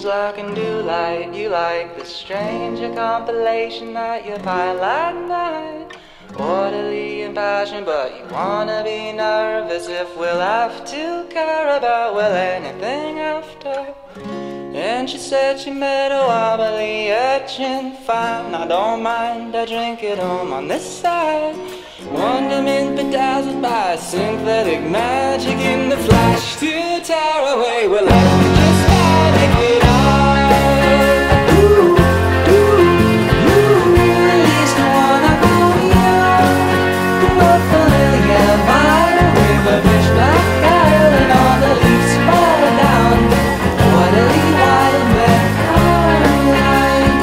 like and do light. You like the stranger compilation that you find like night. Orderly and passion, but you wanna be nervous if we'll have to care about, well, anything after. And she said she made a wobbly etching fine. I don't mind, I drink it home on this side. Wonderment bedazzled by synthetic magic in the flash to tear away. Well, let me just panic it out. Ooh, ooh, ooh. At least I wanna go young. What familiar mind with a fish black hair and all the leaves fall down. Orderly wild man, I'm like,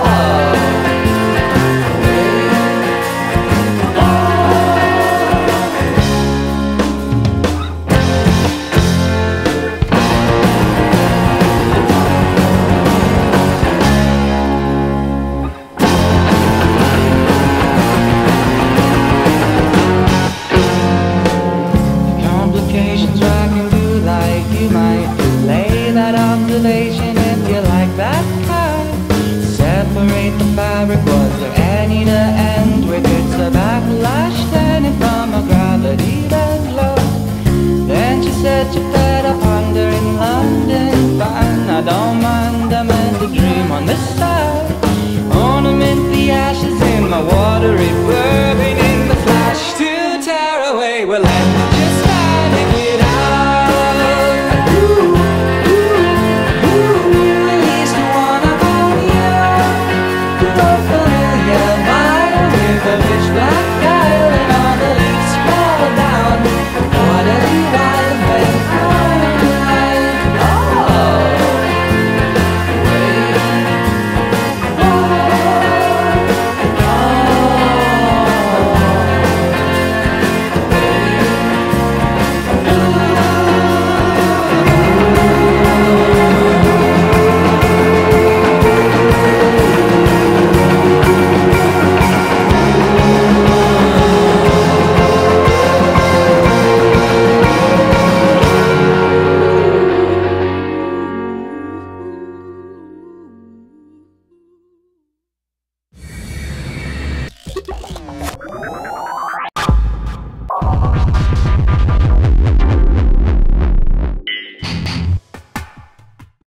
complications I can do like you might delay that observation if you like that kind. Separate the fabric, was there